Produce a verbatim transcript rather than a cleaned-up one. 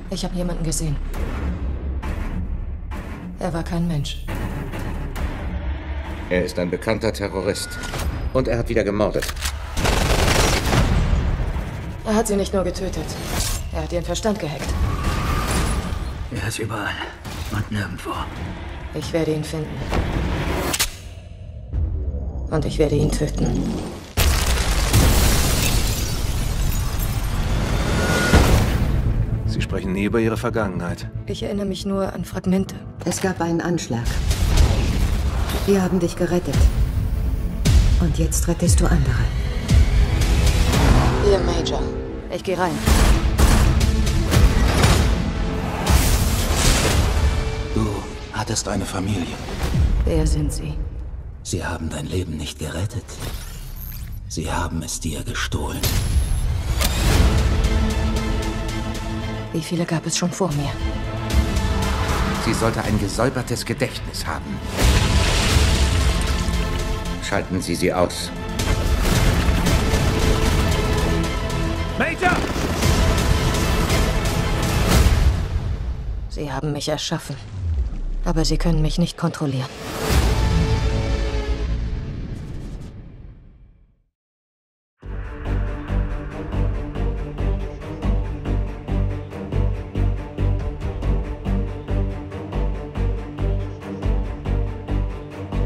Ich habe jemanden gesehen. Er war kein Mensch. Er ist ein bekannter Terrorist. Und er hat wieder gemordet. Er hat sie nicht nur getötet. Er hat ihren Verstand gehackt. Er ist überall und nirgendwo. Ich werde ihn finden. Und ich werde ihn töten. Sie sprechen nie über Ihre Vergangenheit. Ich erinnere mich nur an Fragmente. Es gab einen Anschlag. Wir haben dich gerettet. Und jetzt rettest du andere. Hier, Major. Ich gehe rein. Du hattest eine Familie. Wer sind Sie? Sie haben dein Leben nicht gerettet. Sie haben es dir gestohlen. Wie viele gab es schon vor mir? Sie sollte ein gesäubertes Gedächtnis haben. Schalten Sie sie aus. Major! Sie haben mich erschaffen. Aber Sie können mich nicht kontrollieren.